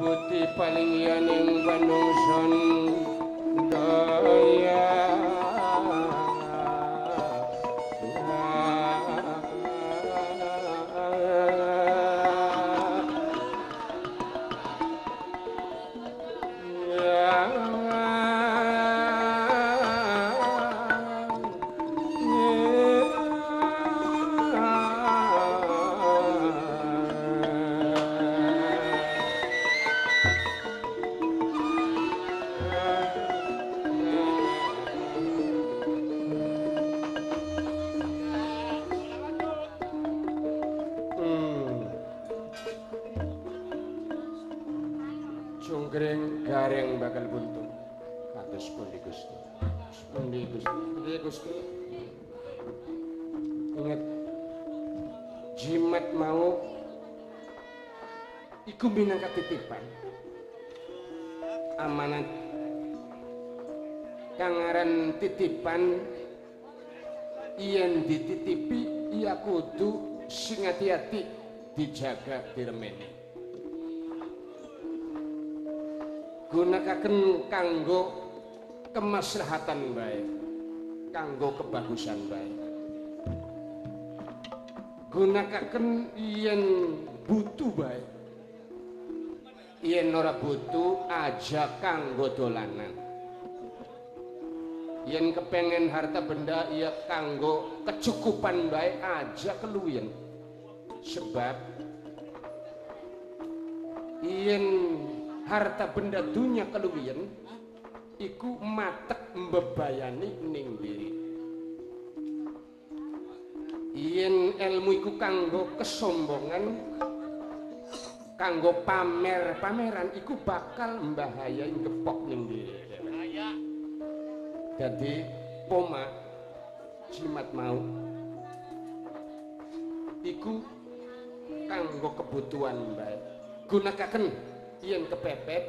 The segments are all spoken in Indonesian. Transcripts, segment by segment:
putih paling yaning panungson daya Cungkring gareng bakal buntung kados pundi Gusti. Pundi Gusti. Ingat jimat mau iku minangka titipan. Amanat kang aran titipan yen dititipi iya kudu sing ati-ati dijaga diremeni. Gunakaken kanggo kemaslahatan bae, kanggo kebagusan bae. Gunakaken yen butuh bae, yen ora butuh aja kanggo dolanan. Yen kepengen harta benda ya kanggo kecukupan bae aja keluyen. Sebab yen harta benda dunia keluwian iku matek mbebayani ning diri. Yen ilmu iku kanggo kesombongan, kanggo pameran iku bakal mbahayai gepok ning diri. Jadi poma jimat mau iku kanggo kebutuhan bae. Gunakaken yen kepepet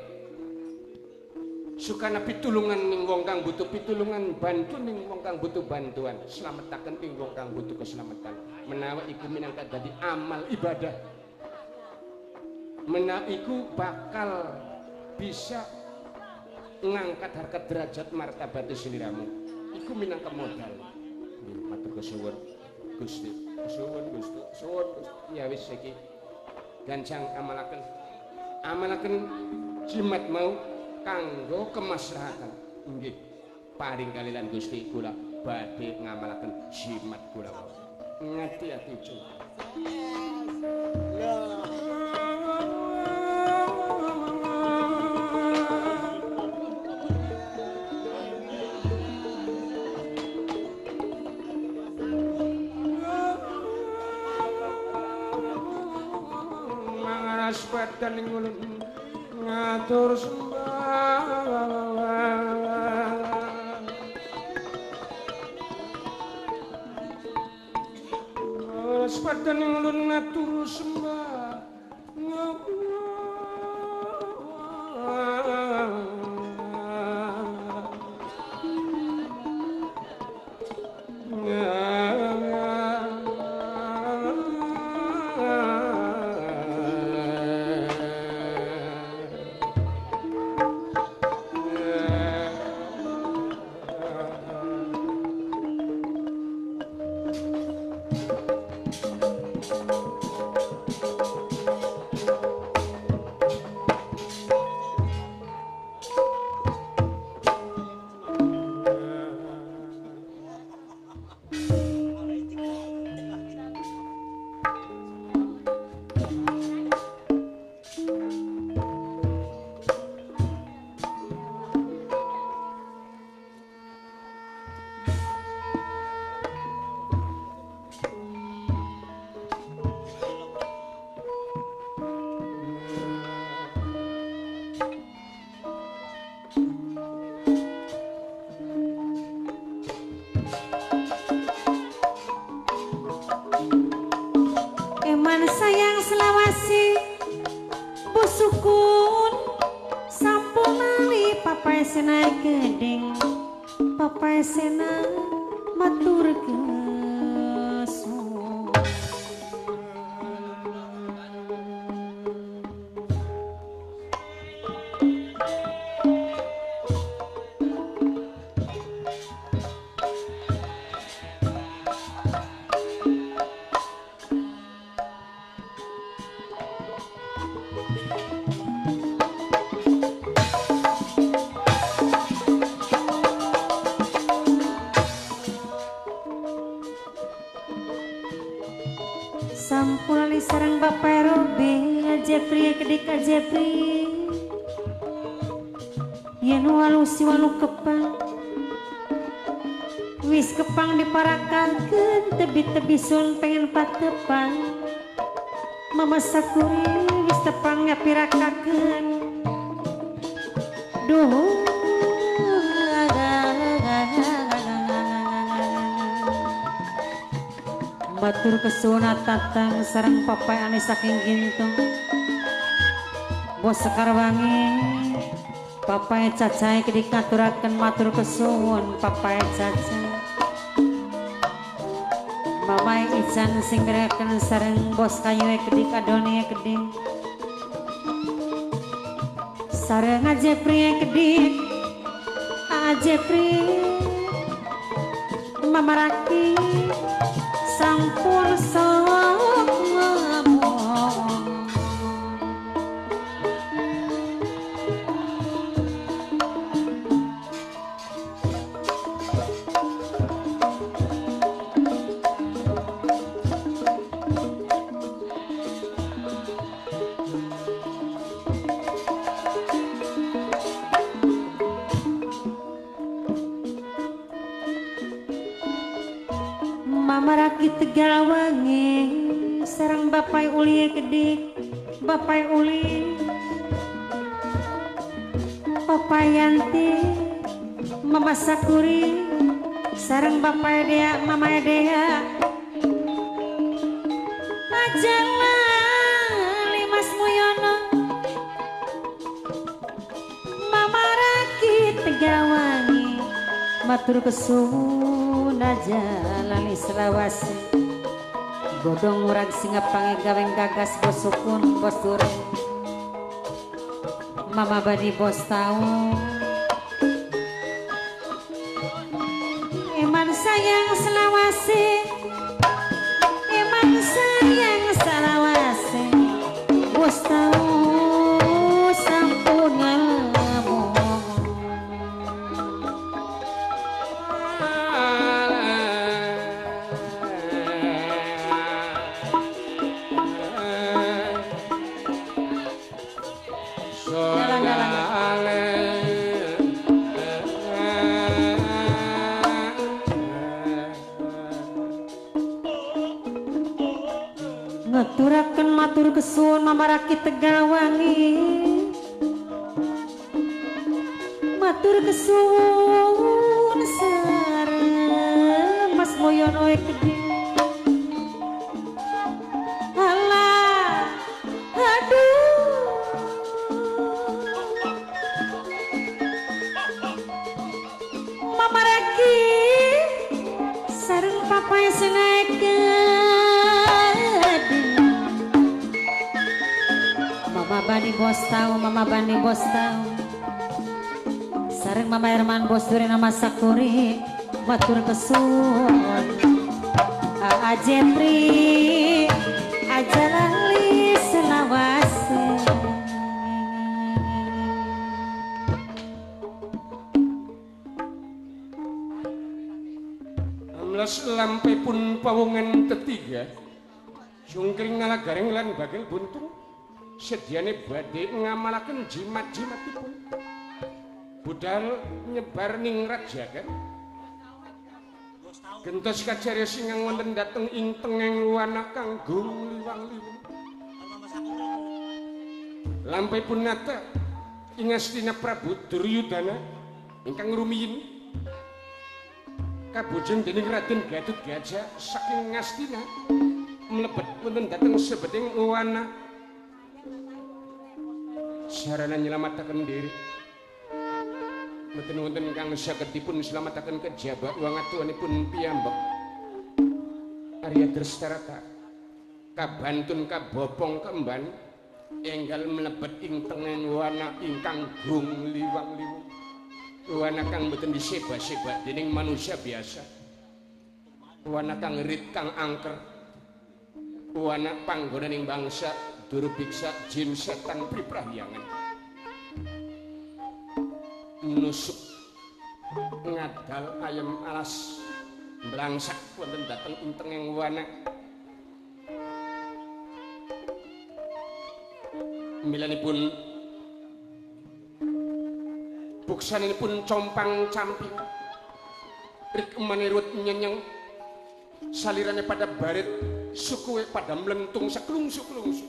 sukana pitulungan ning wong kang butuh pitulungan, bantu ning wong kang butuh bantuan, slametaken ing wong kang butuh keselamatan. Menawa iku minangka dadi amal ibadah, menawa iku bakal bisa ngangkat harkat derajat martabat sliramu, iku minangka modal. Matur kesuwun Gusti, suwun Gusti, suwun Gusti. Ya wis iki gancang amalaken jimat mau kanggo kemaslahatan. Nggih, paring kalilan Gusti kula badhe ngamalaken jimat kula. Ngati-ati cung. Badan ning ulun ngatur sembah badan ning ulun ngatur sembah Papasena matur sampun ali sareng Bapak Robi Jepri kedik Jepri yen walu si walu kepang wis kepang diparakakeun tebi-tebi sun pengen patepang Mama Sakuri wis tepang ngapirakakeun duh batur kesuna tatang sareng papai ane saking gintung bos Sekarwangi papai cacai kedik ngaturaken matur kesuwun papai cacai mamai ican sing geraken sareng bos kayu kedik adoni kedik sareng Jepri kedik Jepri mamaraki sampun sok ngomong Mamaraki Tegalwangi sareng Bapai Uli kedik Bapai Uli Papai Yanti Mama Sakuri sareng Bapai Dea Mama Dea Ajala Limas Muyono Mamaraki Tegalwangi matur kesuwun aja lali selawase godong murag singa pange gaweng gagas bos sukun bos dureng mama badi bos tau eman sayang selawase eman sayang selawase bos tau sampun ngomong ngaturaken matur kesuwun Mamaraki Tegalwangi matur kesuwun sareng Mas Moyono gede alah aduh Mamaraki sareng papai seneken Mama Bani bos tau, Mama Bani bos tau sareng Mama Herman bos dure nama Sakuri matur kesuwun Jepri aja lali selawase amlas lampe pun pawongan ketiga sungkring ngalah garing lan bagel buntung sediane badhe ngamalaken jimat-jimatipun budal nyebar ningrat jagat gentos kajare singang wonten dhateng ing tengeng luwana kanggo liwang-liwung lampahipun nata ing astina Prabu Duryudana ingkang rumiyin kabojeng dening Raden Gatotkaca saking Ngastina mlebet wonten dhateng sebeding luwana sarana nyelamataken diri mboten wonten ingkang saged dipun slametaken kejaba wangatuanipun piyambak Arya Drestarata kabantun kabopong kemban enggal mlebet ing tengen wana ingkang gung liwang-liwung wana kang mboten diseba-seba dening manusia biasa wana kang rit kang angker wana panggonaning bangsa Durubiksa jin setan priprahyangan nusuk ngadal ayam alas blangsak wonten dhateng ing tengeng wana milanipun buksanipun compang camping rik manirut nyenyeng salirannya pada barit sukuwe pada melentung saklungsuk-lungsuk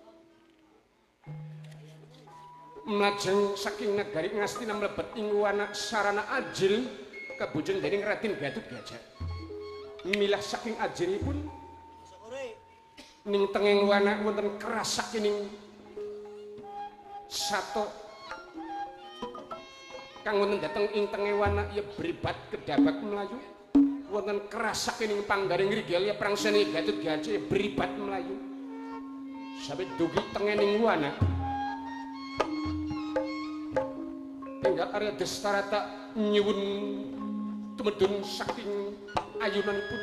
melajeng saking nagari Ngastina mlebet ing wana sarana ajil kabujeng dening Raden Gatotkaca milah saking ajilipun ning tenging wana wonten keras saking sato kang wonten dhateng ing tenging wana ya bribat kedabak Melayu wonten keras saking panggaring rigel ya prangseni Gatotkaca ya bribat Melayu sampai dugi tengening wana tinggal Arya Destarata nyuwun tumedun saking ayunanipun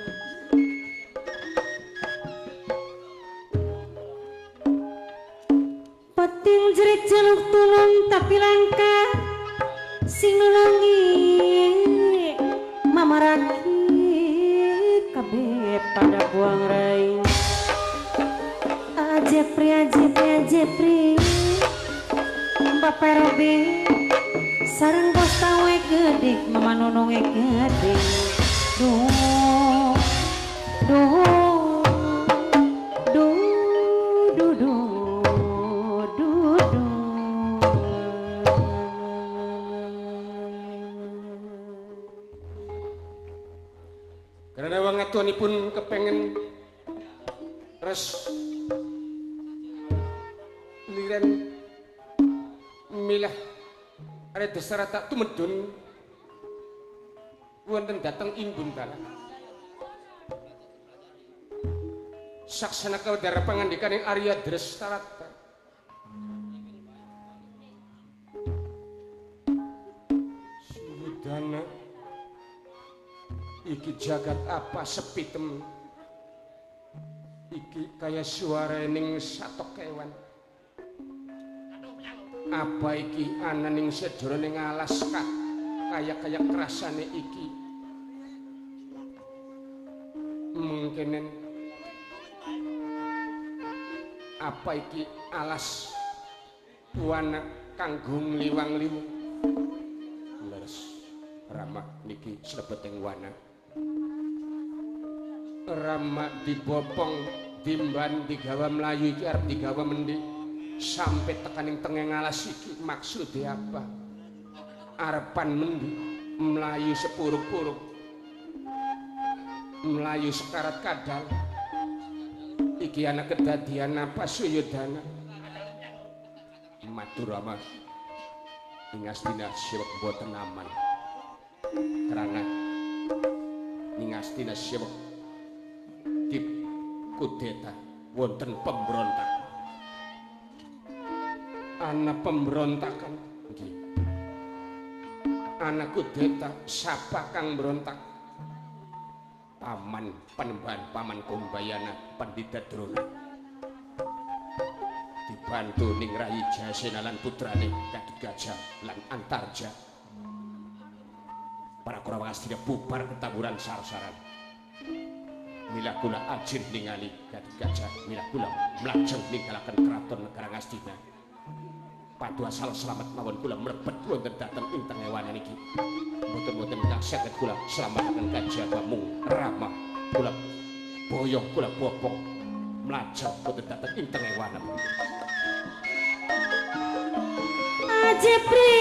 peting jerit jaluk tulung tapi langka sing nulungi mamaraki kabeh pada buang rai ajepri Bapak Robi sareng bos tawe gedik mama nununge gedik duh karena wong atuanipun kepengen res liren milah Arya Destarata tumedun wonten dhateng ing Guntala saksana kawedara pangandikaning Arya Destarata Sudana iki jagat apa sepitem iki kaya suara ning satok kewan apa iki ana ning sedoroning alas kaya kerasane iki mungkinen apa iki alas wana kanggo ngliwang-liwung leres Rama niki slebeting wana Rama dibopong dimban digawa Melayu iki arep digawa mendi sampai tekaning tengeng alas iki maksudnya apa arepan mendi Melayu sepuruk-puruk Melayu sekarat kadal iki anak kedadian apa Suyudana matur Rama ing Astina sewek boten aman karena ing Astina sewek dip kudeta wonten pemberontak anak pemberontakan anak kudeta siapa kang berontak paman Panembahan paman Kumbayana Pandita Drona dibantu ning Rayi Jasena lan putrane Gatotkaca lan Antarja para Kurawa Ngastina bubar ketaburan sar-saran mila kula ajir ningali Gatotkaca mila kula mlajeng ninggalaken keraton negara Ngastina padu asal selamat mawon kula mlebet wonten dhateng ing tengewan niki boten-boten saged kula slametaken kajaba mung Rama kula boyong kula bopong mlajeng wonten dhateng ing tengewan Ajepri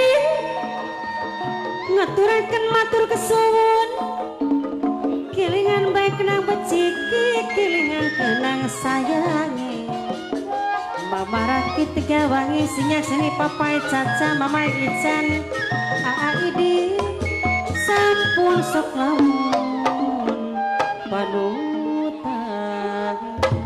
ngaturaken matur kesuwun kelingan baik kenang beciki kelingan kenang sayangi Mama rakit gawangi sinyak seni papai caca mama ican aidi sampun sok lamun panutan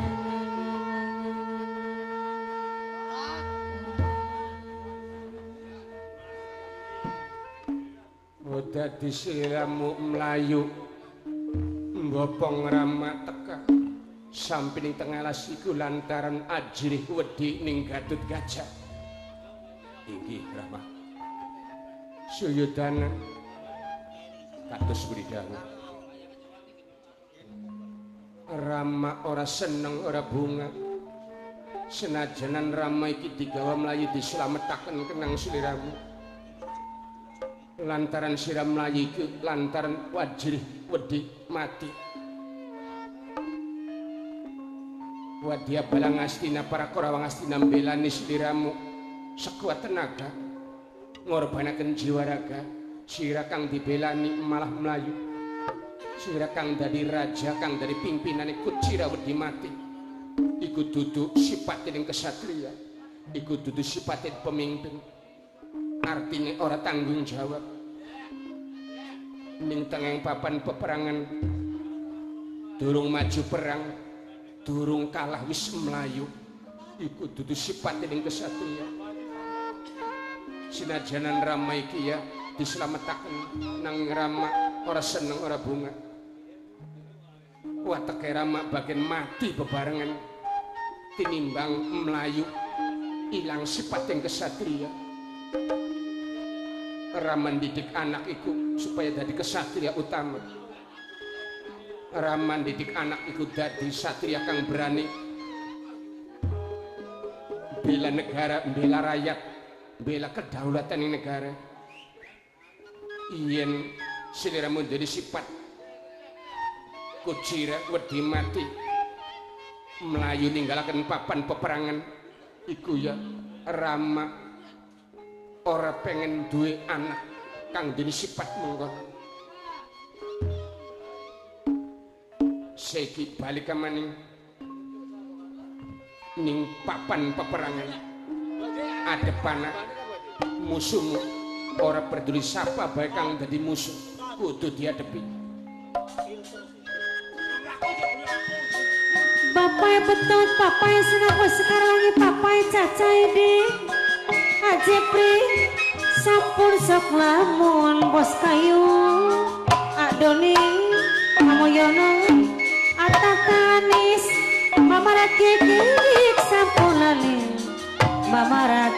udah disiramu Melayu mbopong Rama teka samping tengah alas iku lantaran ajrih wedi ning Gatotkaca inggih Rama Suyudana kados bridhangu Rama ora seneng ora bunga senajanan Rama iki digawa mlayu dislametaken kenang sliramu lantaran sira mlayu iki lantaran wajrih wedi mati Wadya Balang Astina para Korawang Astina mbelani sliramu sekuat tenaga ngorbanaken jiwa raga sira kang dibelani malah mlayu sira kang dadi raja kang dari pimpinane kucira wedi mati iku dudu sipatin kesatria iku dudu sipatin pemimpin artinya ora tanggung jawab ning tengeng papan peperangan durung maju perang durung kalah wis melayu iku dudu sipatin kesatria sinajanan Rama iki ya dislametaken nang Rama ora seneng ora bunga wateke Rama bagian mati bebarengan tinimbang melayu ilang sifat yang kesatria Rama didik anak iku supaya dadi kesatria utama Rama didik anak iku dadi satria kang berani bela negara bela rakyat bela kedaulatan negara yen sliramu jadi sifat kucira wedi mati melayu ninggalaken papan peperangan iku ya Rama ora pengen duwe anak kang dene sifat mongkon saiki balik maning ning papan peperangan adepana musuhmu ora peduli siapa baik kang dadi musuh kudu dihadapi Papai betot, papai senapa sekarang lagi papai cacai di Ajepri sampun sok lamun bos kayu Adoni Mamoyono Atatanis Mamarat kekik sampun lali Mamarat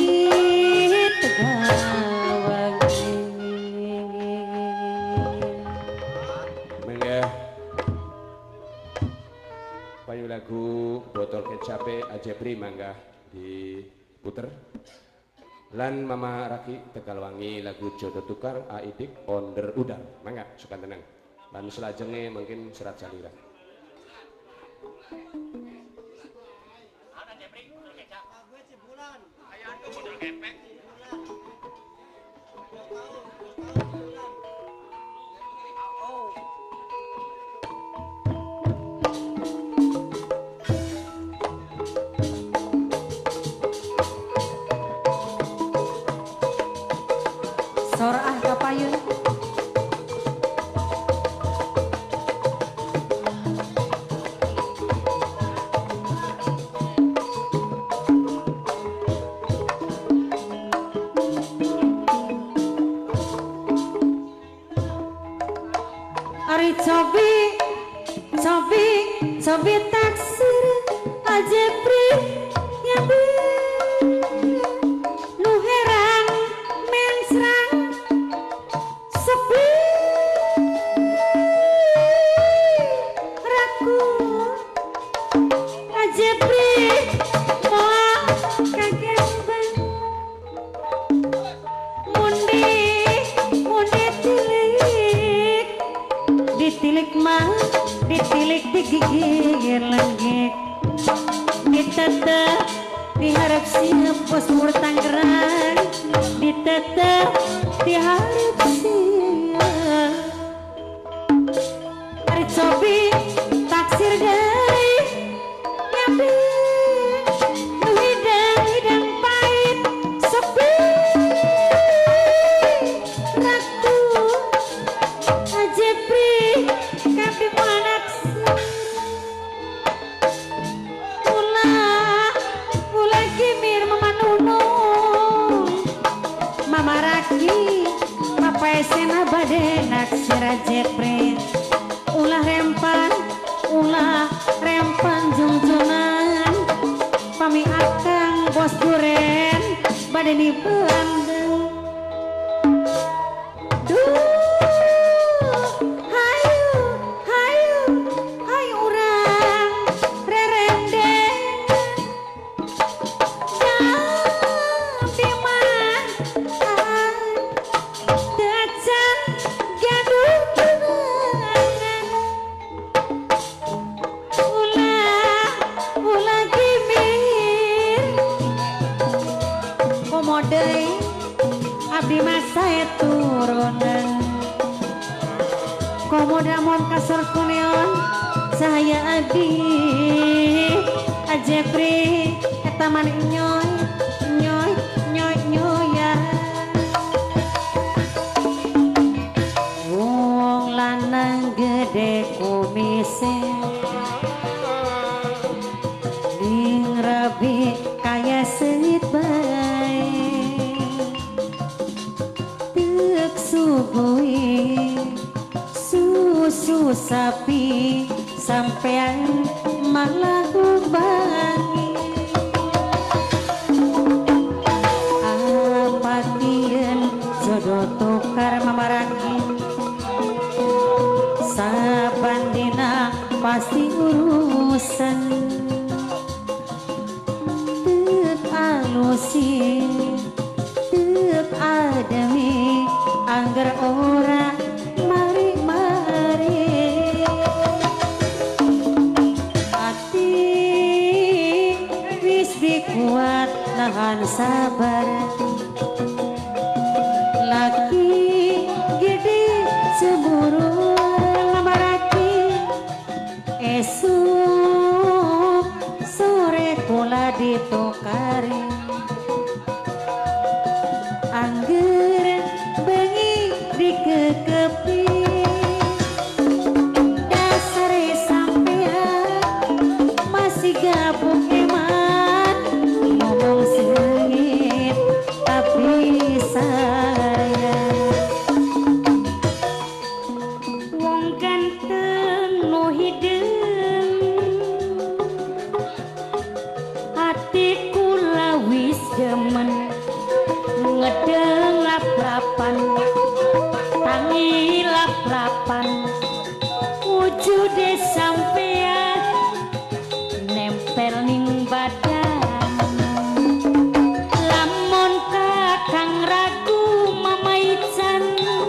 tegawagi Mengga payu lagu botol kecape Ajepri mangga diputer lan Mama Raki Tegalwangi lagu jodoh tukar aidik onder udar mangga sukan tenang lan selajenge mungkin serat salira Sorah kapayun Ari cobi taksir Ajepri nyabi nu heran mensrang sepi raku Ajepri moal kaget bang mundi ditilik mah ditilik digigir lenggek ditetep diharap siap bos mur Tangerang ditetep diharap siap hari cobi taksir gay nyabi nu hidang pahit sepi raku Ajepri kapi manak Mula kimir memanunu Mama Raki Papa Sena bade naksir Ajepri ulah rempan ulah pasar kuneon saya adi ajepri eta manik nyoy nyoy nyoy nyoya wong lanang gede kumise ning rabi kaya sengit bae tek suguhi susu sapi sampean malah ubangi apatieun jodoh tukar mamaragi saban dina pasti urusan teuk alusi teuk ademi angger ora mari-mari hati wis dikuat nahan sabar laki gede cemburu ngamaraki esuk sore kula ditukari angger bengi dikekepi dasar sampean masih gabung eman ngomong sengit tapi saya wong ganteng nu hideung hati kula wis demen ngedeng lap-lapan tangi lap-lapan wujude sampean nempel ning badan lamun kakang ragu mamaican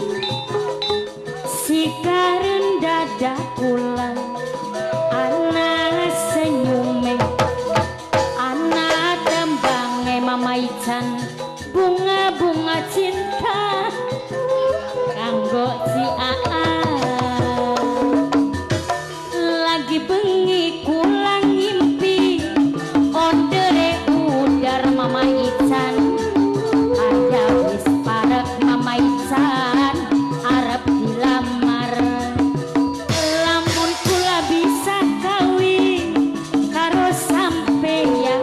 sikareun dada kula ana senyume ana tembange mamaican bunga-bunga cinta kanggo si Aa lagi bengi kula ngimpi ondere udar mama Ican ada wis parek mama Ican arep dilamar lamun kula bisa kawin karo sampeyan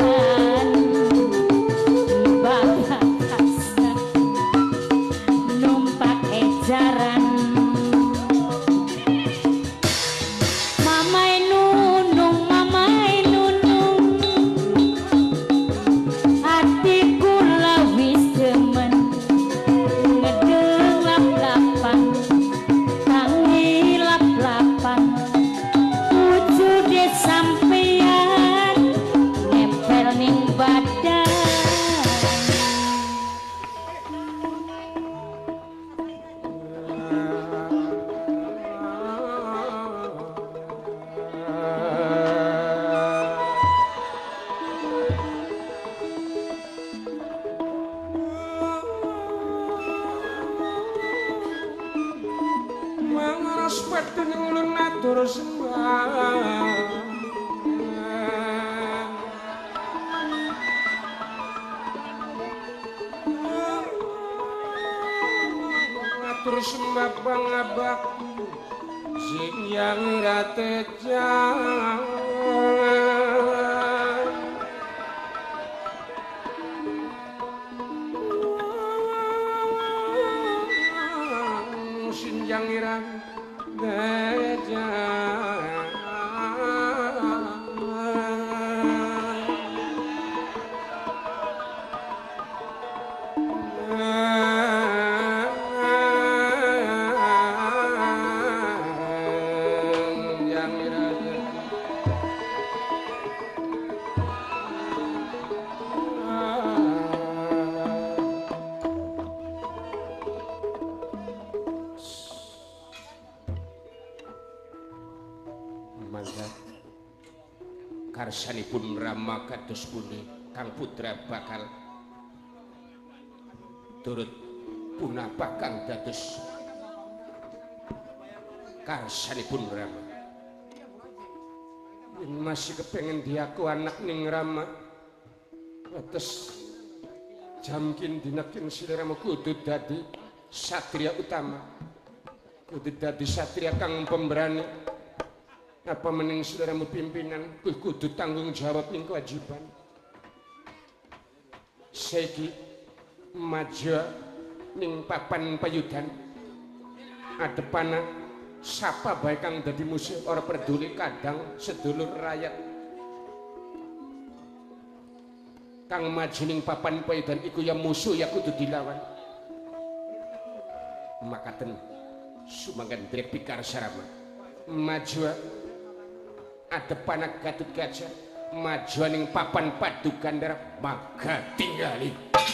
numpak ejaran mamai nunung hati kula wis demen ngedeng lap-lapan tangi lap-lapan wujude sampeyan nempel ning badan mangaras peten ulun matur sembah matur sembah pangabakti sing yang ratejang sinjang irang gajah karsanipun Rama kados pundi Kang Putra bakal turut punapa kang dados karsanipun Rama. Masih kepengen diaku anak ning Rama. Atas jamkin dinakin siliramu kudu dadi satria utama. Kudu dadi satria kang pemberani. Apa mening siliramu pimpinan kudu tanggung jawab ning kewajiban. Saiki maju ning papan payudan. Adepana sapa bae kang dadi musuh ora peduli kadang sedulur rakyat. Kang majining papan payudan iku ya musuh ya kudu dilawan. Makaten sumangga Ndrek Pikarsarama maju adepana Gatut Gajah maju ning papan Padukandara maka tinggali.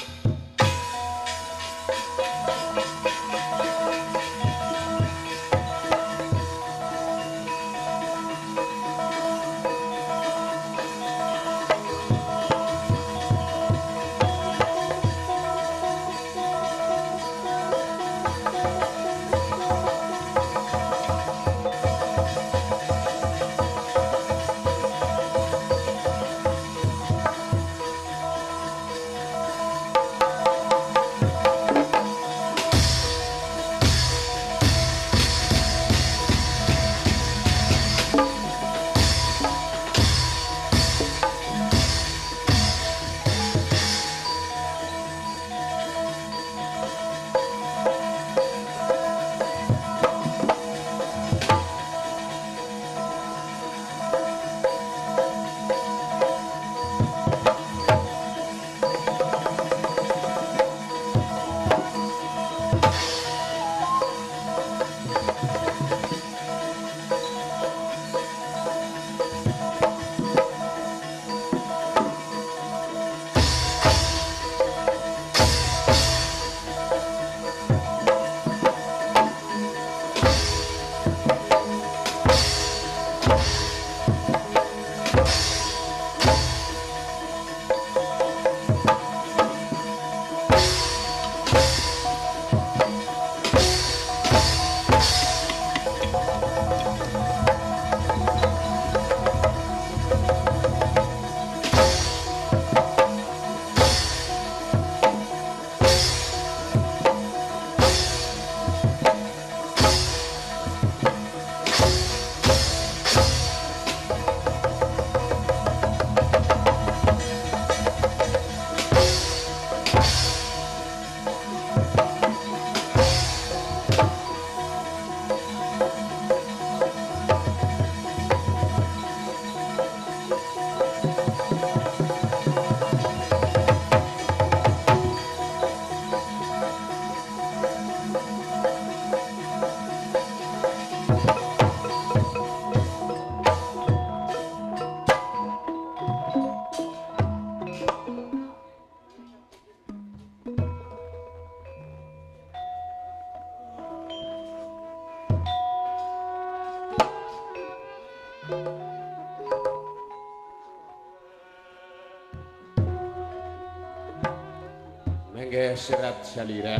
Mengge serat salira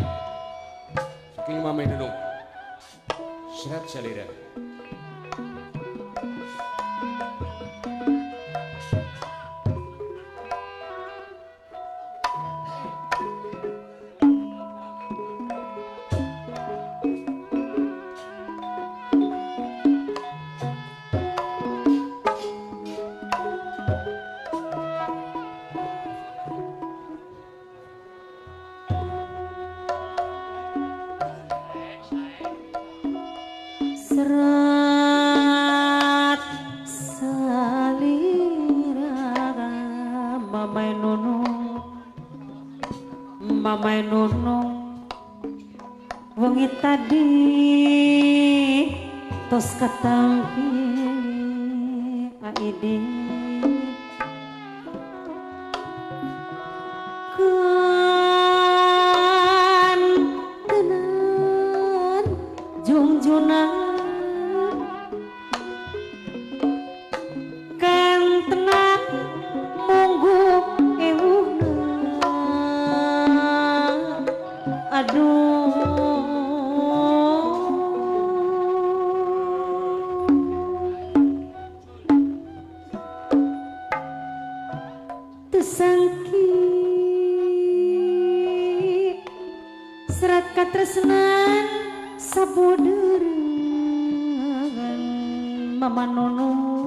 saking mame nunung serat salira serat salira mamai nunung wengi tadi tos katampi aidi kan tenan jungjunan sangki serat katresnan sabudeurang Mama Nunu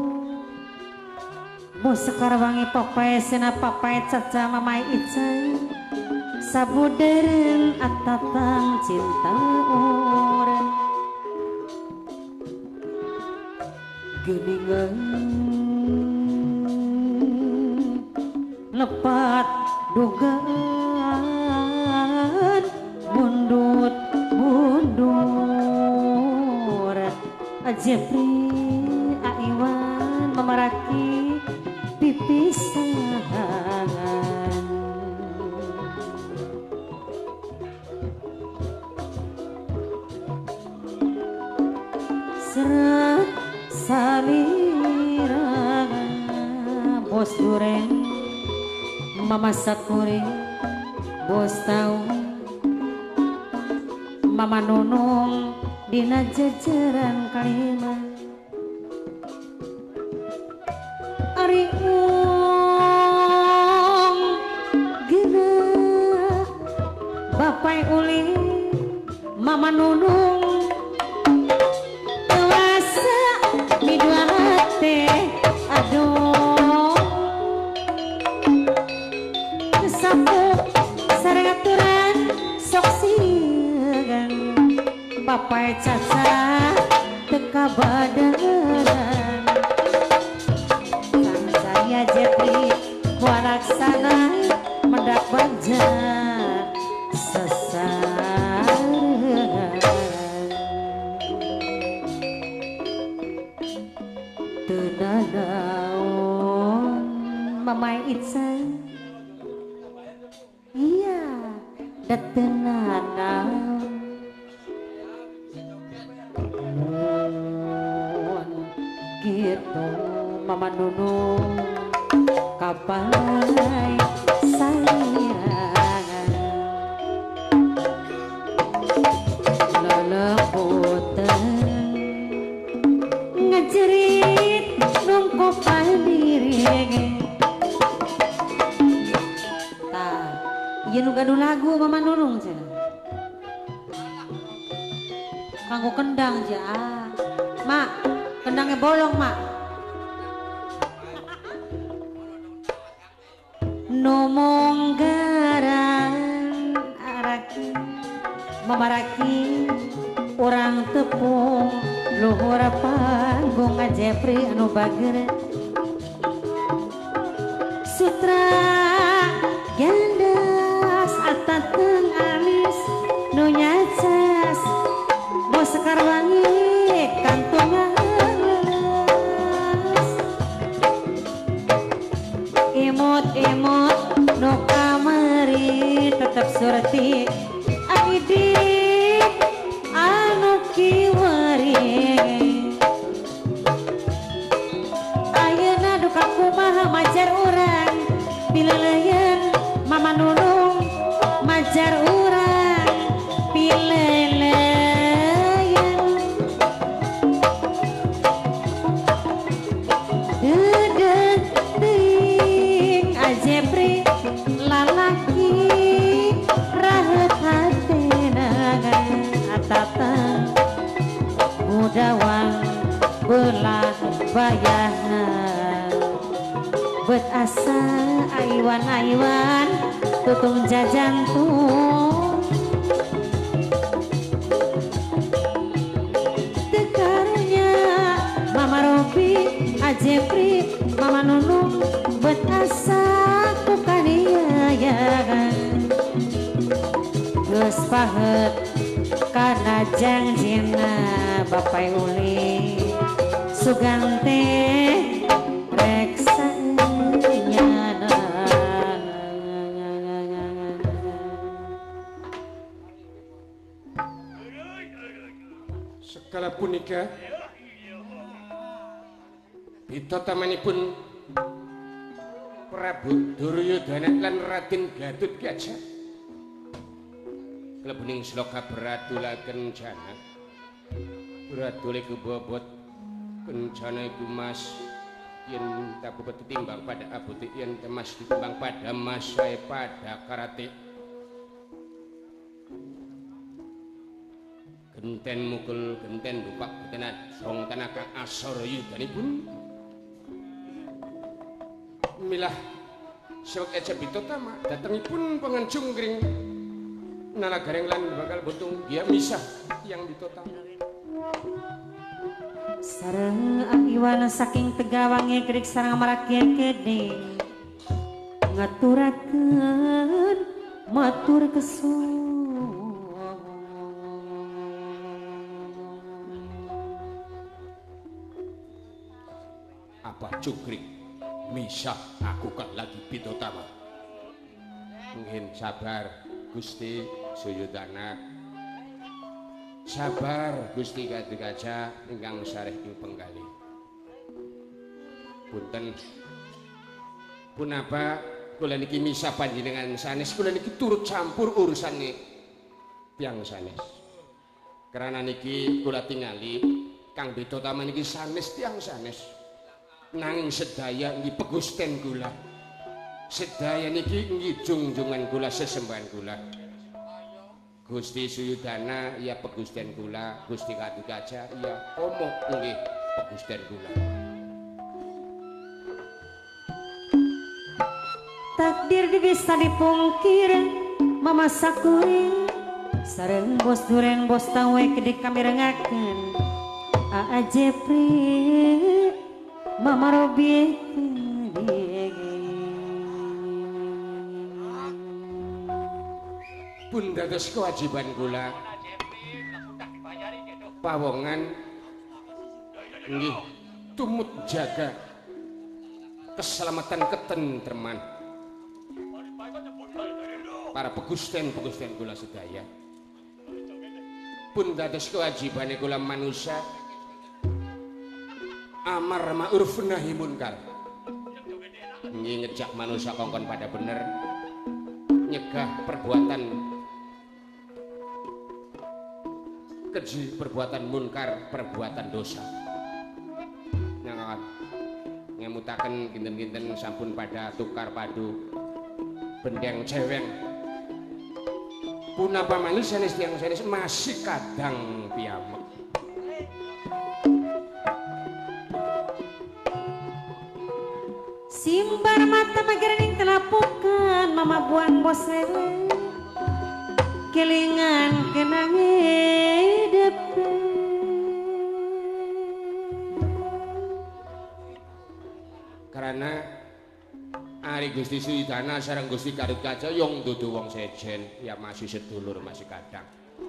Bu sekar wangi papai sena papai caca Mama Icai sabudeurang atatang cinta orang geningan lepat dugaan bundut bundur Jepri Aiwan memeraki pipisan serat salira bos goreng Mama Sakuri bos tahu Mama Nunung dina jajaran kalima Ari gina Bapai uli Mama Nunung dewasa midua hati aduh sarengaturan sok sigan papai caca teka badan sang saya Jepri walaksana mendak baja sesarengan tenanaon Mama Icai iya detenanaon gitu Mama Nunung kapai sairangan leleputan ngejerit nungkopan diri tak iya nu gaduh lagu Mama Nunung cina kanggo kendang aja mak kendangnya bolong mak nomong garan araki memaraki orang tepung luhur panggung Jepri anu bager sutra gandas atateng alis nu nyacas bos sekar wangi kantongan imut no kamari tetap surti aidik anu kiwari ayeuna duka kumaha majar urang pileleun Mama Nunung majar urang pileleun Jepri lalaki rahet hatenagan atatang mudawang belah bayana bet asa aiwan-aiwan tutung jajantung tekarnya Mama Robi Jepri Mama Nunung bet asa geus pahet kana janjina Bapai uli sugante reksa nyana sekala punika pitotamanipun Prabu Duryodana lan Raden Gatut Kaca klebening sloka beradulaken jana beradule kebobot kencana iku mas yen tabubet timbang pada abuti yen temas ditimbang pada masai pada karate genten mukul genten dupak genten song tanaka asor yudanipun milah sewek eja bitotama datangipun penganjung gering nalagareng lan bakal buntung dia misah yang bitotama sareng Iwan saking tegawange gerik sareng marakian gede ngaturakeun matur kesuwun apa cukrik misah aku kan lagi pitotama mungkin sabar Gusti Suyudana sabar Gusti Kadekaja ingkang sareh ing penggali punten punapa kula niki misah panjenengan sanes kula niki turut campur urusane tiyang sanes karena niki kula tingali Kang Bitotama niki sanes tiyang sanes nanging sedaya nggih pegusten kula sedaya niki nggih jungjungan kula sesembahan kula Gusti Suyudana ya pegusten kula Gusti Kadekaja ya omong nggih pegusten kula takdir bisa dipungkir mama sakuri sareng bos duren bos tawe gede kami rengaken Aa Jepri mama Robi pun dados kewajiban kula pawongan nggih tumut jaga keselamatan ketentreman para pegusten-pegusten kula sedaya pun dados kewajibane kula manusia amar ma'ruf nahi munkar nggih ngejak manusia kongkon pada bener nyegah perbuatan keji perbuatan munkar perbuatan dosa ngemutaken kinten-kinten sampun pada tukar padu bendeng ceweng punapa malih sanes tiyang sanes masih kadang piyamek simbar mata magerening telapukan mama buang bos lewe kelingan kenang hidup karena Ari Gusti Suyudana sareng Gusti Kadekaja yang dudu wong sejen ya masih sedulur masih kadang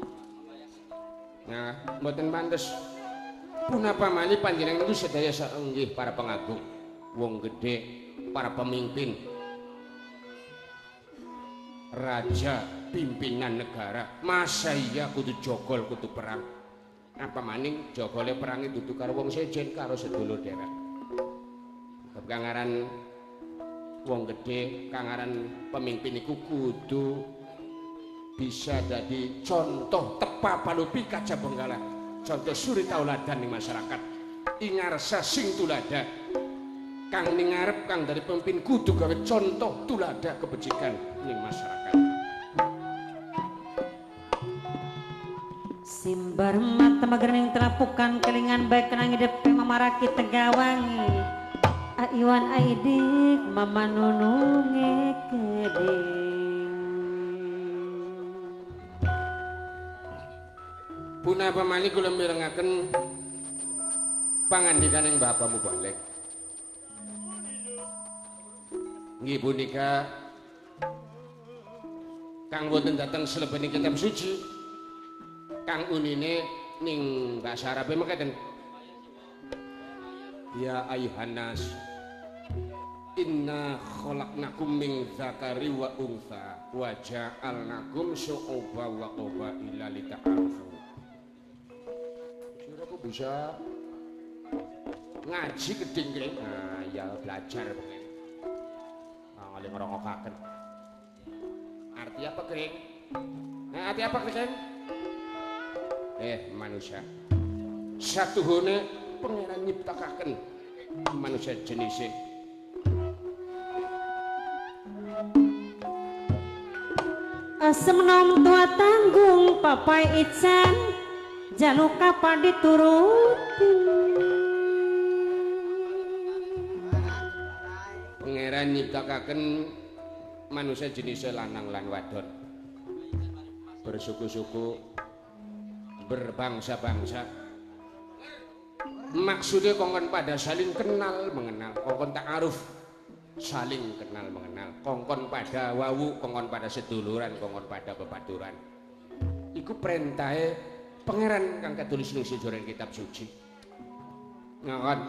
nah mboten pantes punapa malih panjenengan itu sedaya saenggih para pengagung wong gede para pemimpin raja pimpinan negara masa iya kudu jogol kudu perang apa maning jogole perang itu dudu karo wong sejen karo sedulur dewek kangaran wong gede kangaran pemimpin iku kudu bisa jadi contoh tepa palupi kaca benggala contoh suri tauladan di masyarakat ingarsa sing tulada kang ningarep kang dari pemimpin kudu gawe contoh tulada kebajikan ning masyarakat simbar mata magerening telapukan kelingan baik kenang hidup mamaraki tegawangi Iwan aidik mama nununge keding punapa malih kula mirengaken pangandikaning Bapak Mubalek nggih punika kang wonten dhateng selebening kitab suci kang unine ning basa Arab mekaten ya ayuhannas inna khalaqnakum min dzakari wa untha wa ja'alnakum syu'uba wa qabaila lita'arafu. Sira kok bisa ngaji gedeng kene. Nah, ya belajar pengen. Ngale ngerokokaken. Arti apa kering? Nah, arti apa kering? Manusia. Satuhune pangeran nyiptakaken manusia jenisnya. Asem nom tua tanggung papai ican januka padi turuti. Pangeran nyiptakaken manusia jenisnya lanang lan wadon. Bersuku-suku, berbangsa-bangsa. Maksudnya kongkon pada saling kenal mengenal, kongkon ta'aruf saling kenal mengenal, kongkon pada wawu, kongkon pada seduluran, kongkon pada bebaturan. Iku perintahnya pangeran kang katulis ning sejoren kitab suci. Ngawon.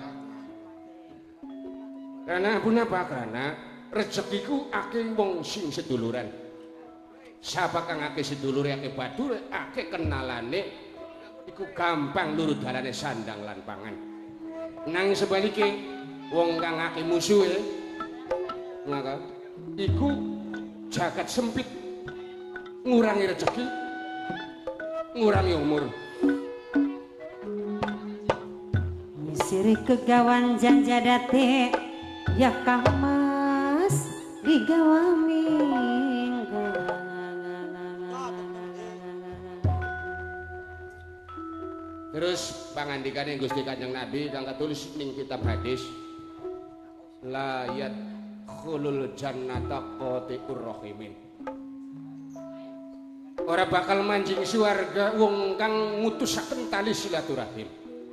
Karena punapa? Karena rezekiku akeh wong sing seduluran. Sapa kang akeh sedulure akeh batur akeh kenalane iku gampang lurut dalane sandang lan pangan. Nang sebalike wong kang akeh musuhe maka iku jagat sempit, ngurangi rezeki, ngurangi umur. Misiri kegawan janjadate ya kamas digawami. Terus pangandikane Gusti Kanjeng Nabi kang katulis ning kitab hadis la yadkhulul jannata qati'ur rahimin. Ora bakal manjing swarga wong kang ngutusaken tali silaturahim.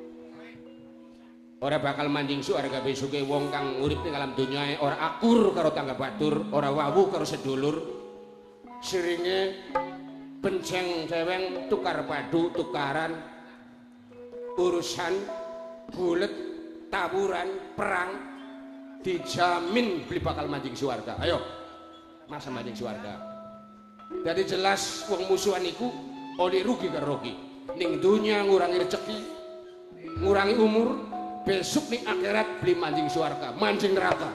Ora bakal manjing swarga besuke wong kang urip ning alam donyae ora akur karo tangga batur, ora wawu karo sedulur. Siringe benceng ceweng tukar padu tukaran urusan bulet taburan perang dijamin beli bakal manjing swarga. Ayo masa manjing swarga. Jadi jelas wong musuhan iku oleh rugi karo rugi ning dunya ngurangi rezeki ngurangi umur, besok ning akhirat beli manjing swarga manjing neraka.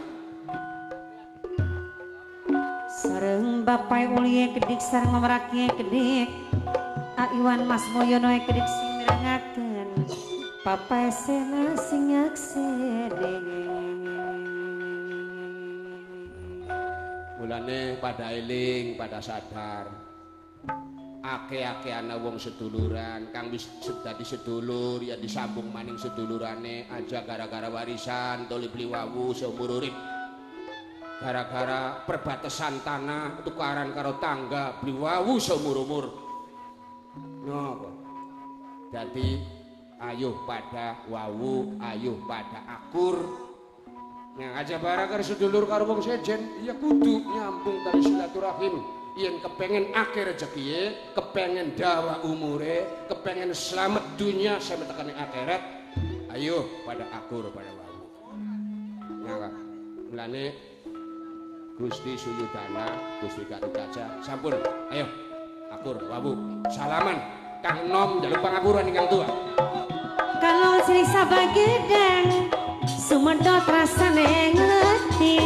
Sareng bapai ulie kedik sareng mamrakie kedik Aiwan Mas Moyono kedik sing mirangakeun papai sena sing aksede. Mulane pada eling, pada sadar. Ake-ake ana wong seduluran kang wis dadi sedulur ya disambung maning sedulurane aja gara-gara warisan toli beli wawu seumur urip. Gara-gara perbatasan tanah tukaran karo tangga beli wawu seumur umur. Napa? Dadi ayuh pada wawu, ayuh pada akur. Yang aja barang sedulur karo wong sejen, ya kudu nyambung tali silaturahim. Yen kepengen akeh rezekiye, kepengen dawa umure, kepengen selamat dunia sampai tekan akhirat, ayo pada akur pada wawu. Nah, mulane Gusti Suyudana, Gusti Karikaca, sampun, ayo akur wawu, salaman. Kang Nom njaluk pangapuran ingkang tua. Kalau sri sabagedang sumedot rasane ngleti.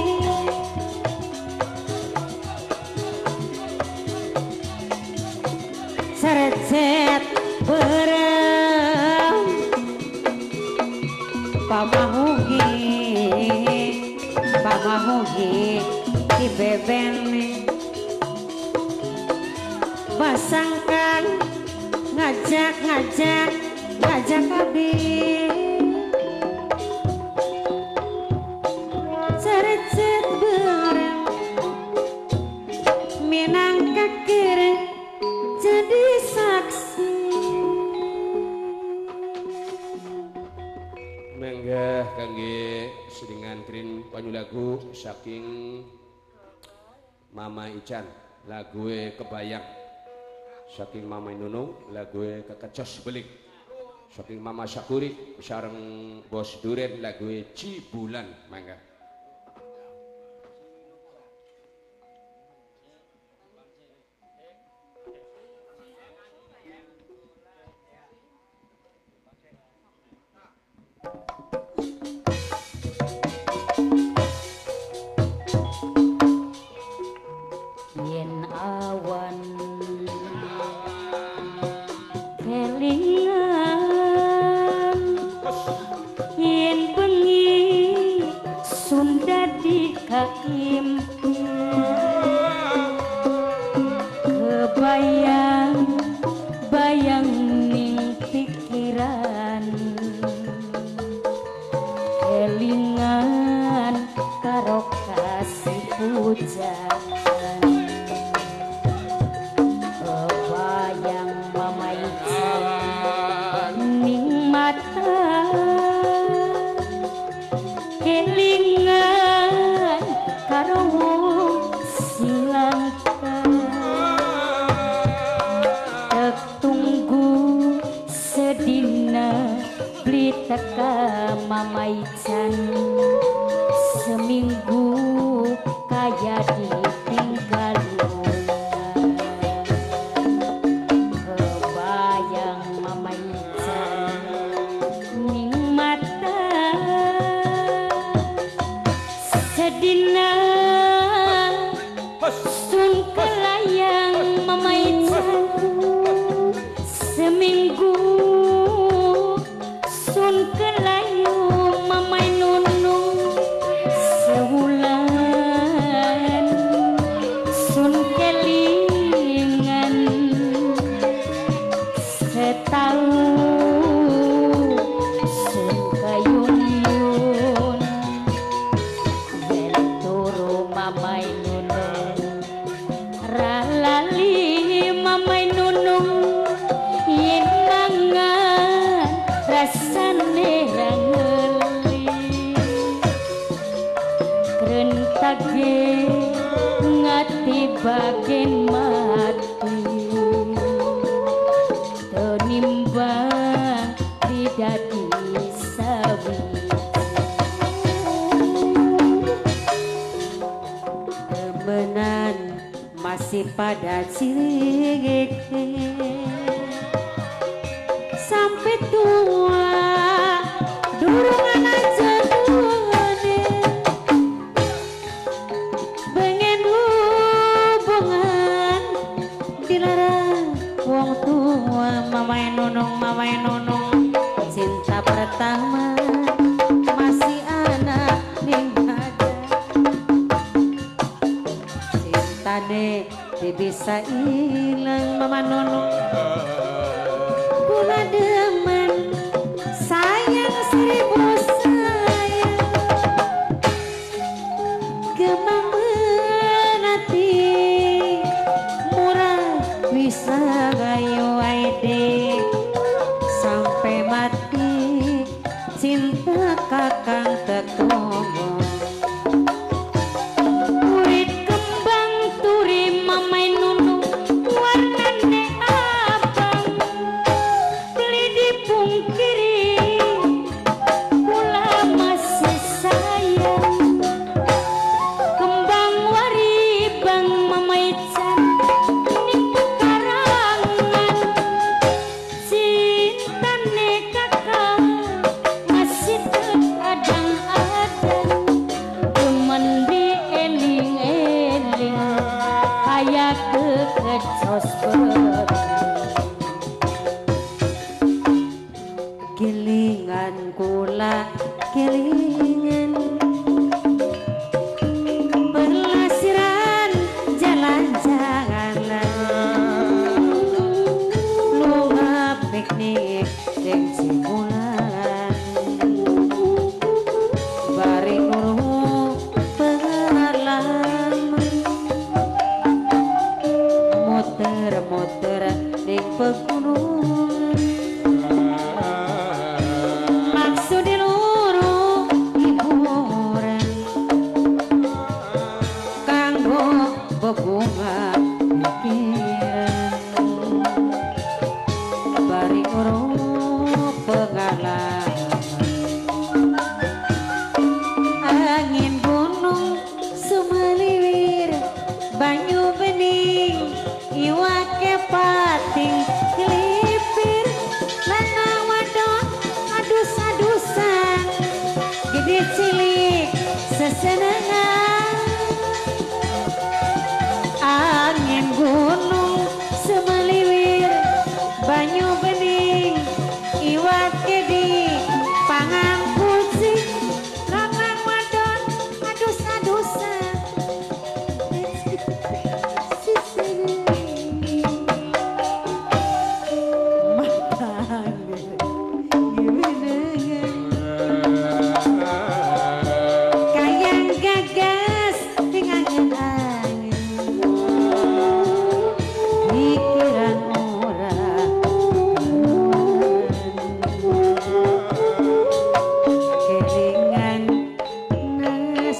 Serecet berem pamahugi di beben basangkan ngajak kabeh serecet berem minangka kere jadi saksi. Menggah kangge sedingantrin panyulagu saking Mama Ican lague kebayang, saking Mama Nunung lague kekecos belik, saking Mama Sakuri sareng Bos Duren lague Cibulan. Mangga yen awan kelingan yen bengi sedih kaimpi kebayang bayang ning pikiran kelingan karo kasih pujan kebayang mamai ning mata kelingan karo silangka tek tunggu sedina beli teka mamai can seminggu kaya ditinggal kebayang mamai can ning mata sedina sun kelayang mamai can seminggu sun kelayu mamai nunung sewulan sun kelingan setahun sun kayun-yun yen turu mamai nunung ralali mamai nunung yen nangan rasane rangeli krentage ngati bagen mati tenimbang didadi sawi temenan masih pada cilik sampai tua durungan aja tuane pengen hubungan dilarang wong tua mamai nunung cinta pertama masih anak ning ada cintane bisa hilang mama nunung guna demen sayang seribu sayang gemang menati murah bisa gayo aide sampai mati cinta kakang tetunggu kurit kembang turi mamai nunung warnane abang beli di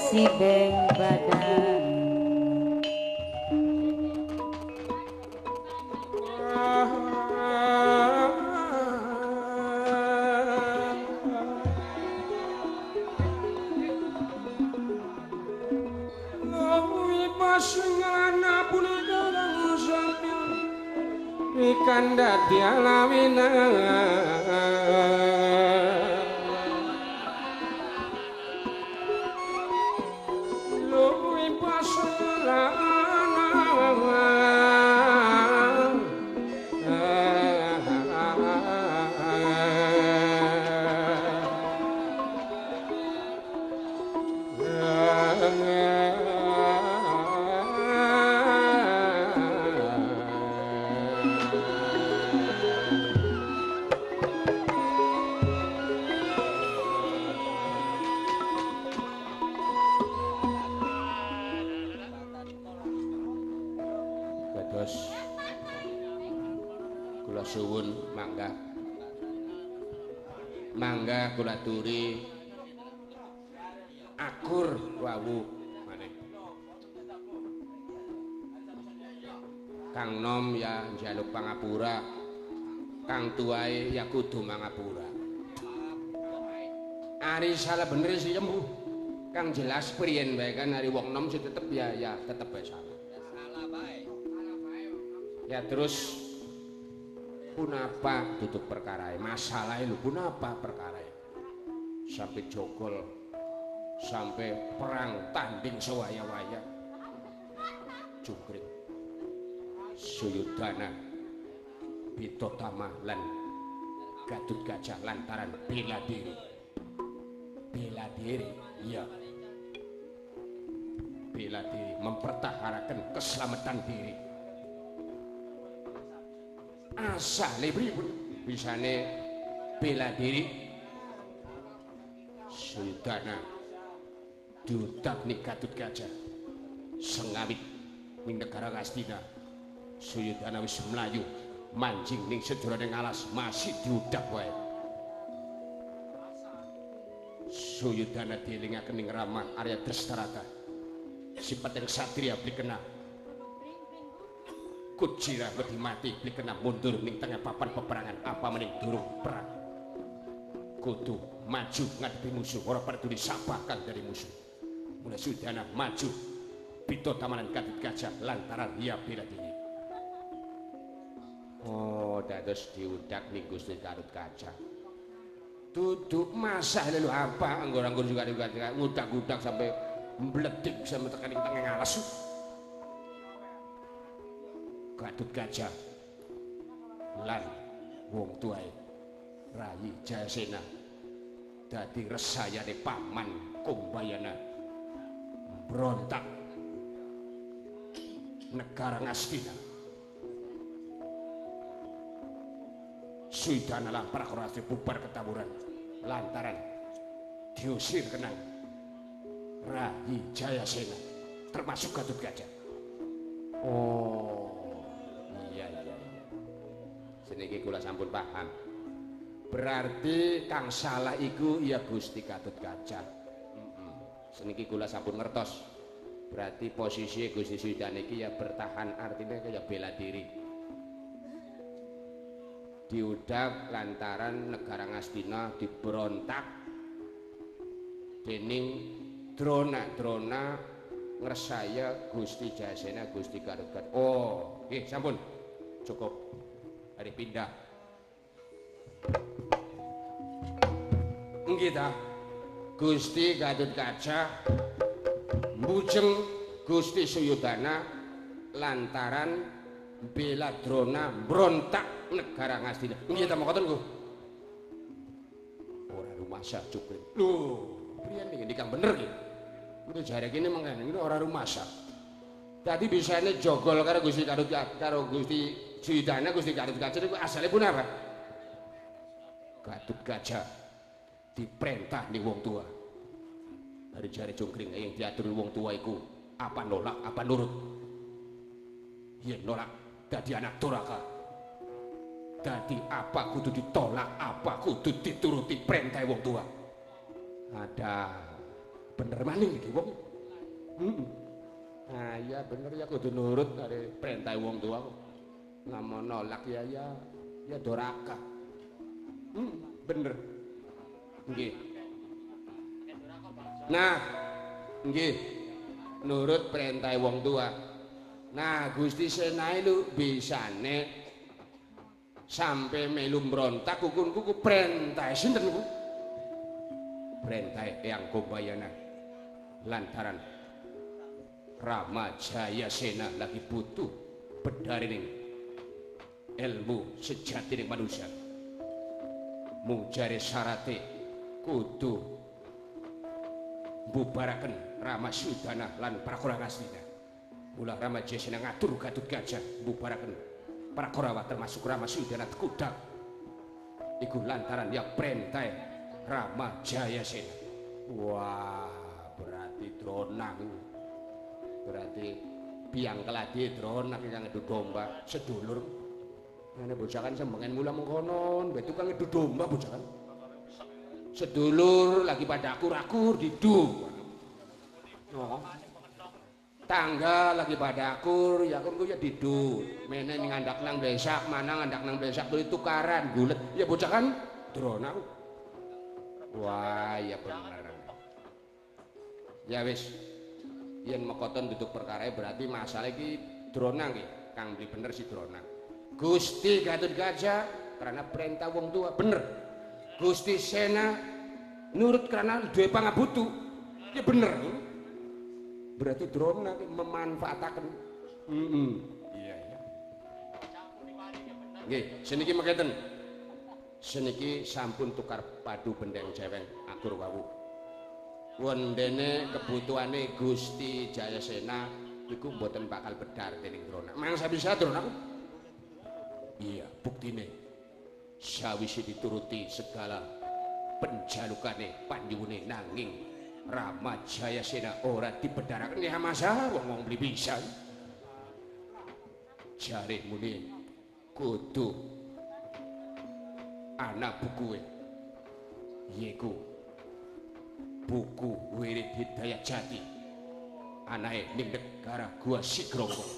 si beng badan ikan dadi alawina luwi paselana suwun mangga kula turi akur wawu maneh Kang Nom ya njaluk pangapura Kang tuae ya kudu mangapura ari salah bener sih embuh Kang jelas priyen bae kan ari wong nom sih tetep ya tetep bae salah ya terus punapa duduk perkara masalah lu punapa perkara sampai jogol sampai perang tanding sewaya-waya Jungkring Suyudana Pitotama lan Gatotkaca lantaran bela diri iya bela diri mempertahankan keselamatan diri asale pripun bisane bela diri Suyudana diudak ning Gatotkaca sengawit ning negara Ngastina Suyudana wis mlayu mancing ning sejoraning alas masih diudak wae Suyudana dielingaken ning Rama Arya Drestarata sifat yang satria beli kena Kujira wedi mati beli kena mundur ning tengah papan peperangan apa mening durung perang kudu maju ngadepi musuh ora peduli sapa kang dari musuh mulai Suyudana maju Pitotama lan Gatotkaca lantaran ia bela diri oh dados diudak ning Gusti Gatotkaca duduk masa lalu apa anggur-anggur juga ngudak-ngudak sampai mbledik sampai tekan ing tengah alas Gatotkaca lan wong tuae Rayi Jayasena dadi resayane paman Kumbayana berontak negara Ngastina Suyudana lan prakara bubar ketaburan lantaran diusir kenang Rayi Jayasena termasuk Gatotkaca oh iya seniki kula sampun paham berarti kang salah iku ya Gusti Gatotkaca seniki kula sampun ngertos berarti posisi Gusti Suyudana iki ya bertahan artinya kayak bela diri diudak lantaran negara Ngastina diberontak dening drona ngersaya Gusti Jayasena Gusti Gatotkaca oh nggih sampun cukup hari pindah nggih ta Gusti Gatotkaca mbujeng Gusti Suyudana lantaran bela drona berontak negara Ngastina nggih ta makaten ku ora rumasa Jungkring lho priyen iki kang bener iki udah jare kene mangane iki ora rumasa dadi bisane jogol karo Gusti Gatotkaca karo Gusti Suyudana Gusti Gatotkaca niku asale pun apa Gatotkaca diperintah ning wong tua dari jare Jungkring yang diatur wong tua iku apa nolak apa nurut yen nolak dadi anak durhaka dadi apa kudu ditolak apa kudu dituruti perintah wong tua ada bener maning iki wong. Nah iya bener ya kudu nurut karo perintah wong tua. Namun nolak ya doraka. Bener. Nggih. Nah, nggih. Nurut perintah wong tua. Nah, Gusti Senae lu bisane sampai melu mbrontak kuku perintah sinten niku? Perintah Eyang Kumbayana. Lantaran Rama Jayasena lagi butuh bedarining ilmu sejatining manusia. Mung jare syarate kudu mbubaraken Rama Sudana lan Prakara Ngastina. Mula Rama Jayasena ngatur Gatut Gajah mbubaraken Prakarawa termasuk Rama Sudana Tekudang. Iku lantaran yang perintah Rama Jayasena. Wah, berarti dronang. Berarti biang keladi dronang yang ngedut domba sedulur. Ngene bocah kan sembengen mula mengkonon, mbek tukang ngedut domba bocah kan. Sedulur lagi pada akur-akur didu. Oh. Tangga lagi pada akur, ya kan ya didu. Mene ning ngandak nang besak, mana ngandak nang besak tuh tukaran gulet. Ya bocah kan dronang. Wah, ya bener. Ya wis. Yen mekoton duduk perkara berarti masalah iki dronang iki. Kang beli bener si dronang. Gusti Gatut Gajah karena perintah wong tua bener. Gusti Sena nurut karena duwe pangabutu. Ya bener. Berarti dronang memanfaatkan. Iya. Nggih, seniki mekaten. Seniki sampun tukar padu bendeng jeweng akur wawu. Wondene kebutuhane Gusti Jayasena iku mboten bakal bedar dening dronang. Mangsa bisa dronang. Iya, buktine sawise dituruti segala penjalukane panjuwune nanging Rama Jayasena ora dibedharaken ya masa wong beli bisa. Jare muni kudu ana bukuwe. Yiku buku Wirid Hidayat Jati. Anae ning negara Gua Sigrongko.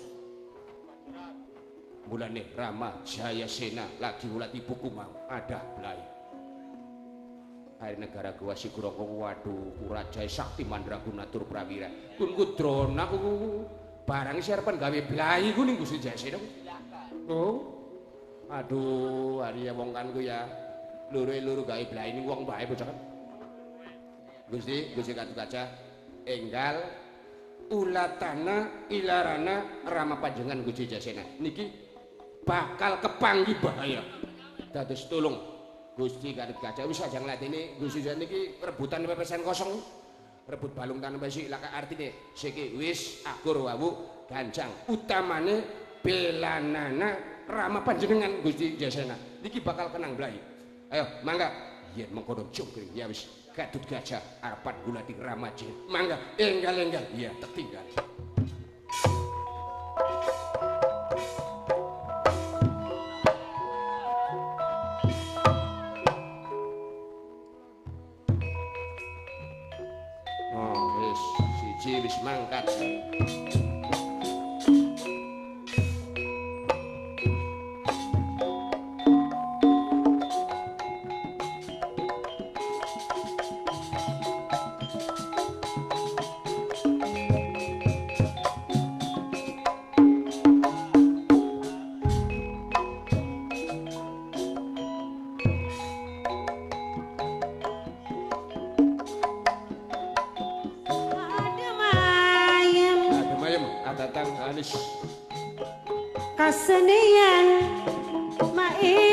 Mulane Rama Jayasena lagi ngulati buku mau ada blai. Hari negara Gua Sigrongko waduh Urajaya Sakti Mandraguna Tur Prawira. Kun drona ku barang siarepan gawe blai ku ning Gusti Jayasena. Oh. Aduh, hari ya wong kan ku ya luru-luru gawe blai ning wong bae bocah kan. Gusti Gatut Gajah enggal ulatana ilarana Rama panjenengan Gusti Jayasena niki bakal kepanggih bahaya. Dados tulung Gusti Gatut Gajah wis aja ngladeni Gusti Jayasena niki rebutan pepesan kosong. Rebut balung tanpa besi laka artine siki wis akur wawu gancang utamane belanana Rama panjenengan Gusti Jayasena niki bakal kenang blai. Ayo mangga yen mengkono jongkring ya wis Gatut Gajah arepan gulati Rama Jayasena. Mangga enggal-enggal iya tertinggal. Oh wis siji wis mangkat. Kesenian ma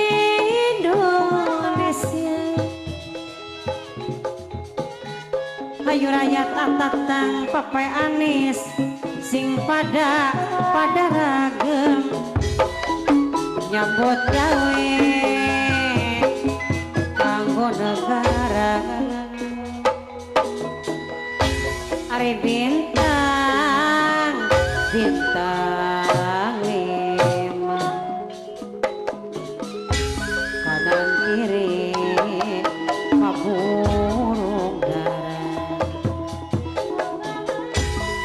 Indonesia hayu rakyat tatang papai anis sing pada ragem nyambut gawe kanggo negara ari bintang kanan kiri kaburung darah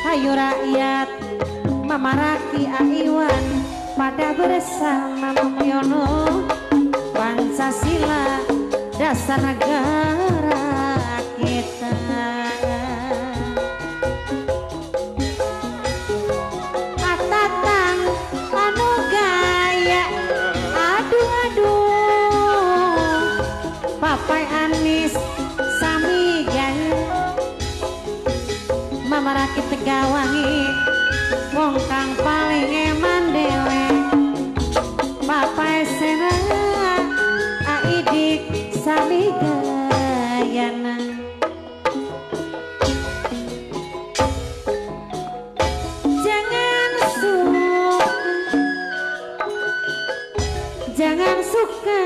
Hayu rakyat mamaraki aiwan pada bersama memyono Pancasila dasar negara kita. Atatang anu gaya aduh Papai Anis sami gaya mamaraki Tegawangi wong kang paling eman dewe Papai Sena aidik sami gayana. Jangan suka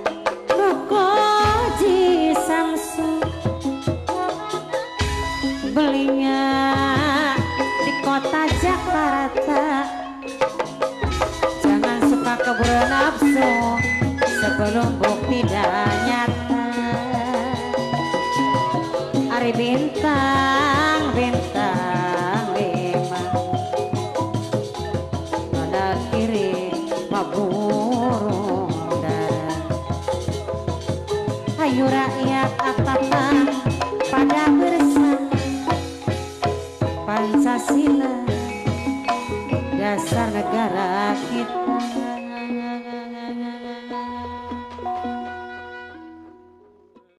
Rokoji Samsu belinya di kota Jakarta. Jangan suka keburu nafsu sebelum bukti dah nyata. Ari bintang bintang lima pada kiri burung darah. Hayu rakyat atatan pada bersama Pancasila dasar negara kita.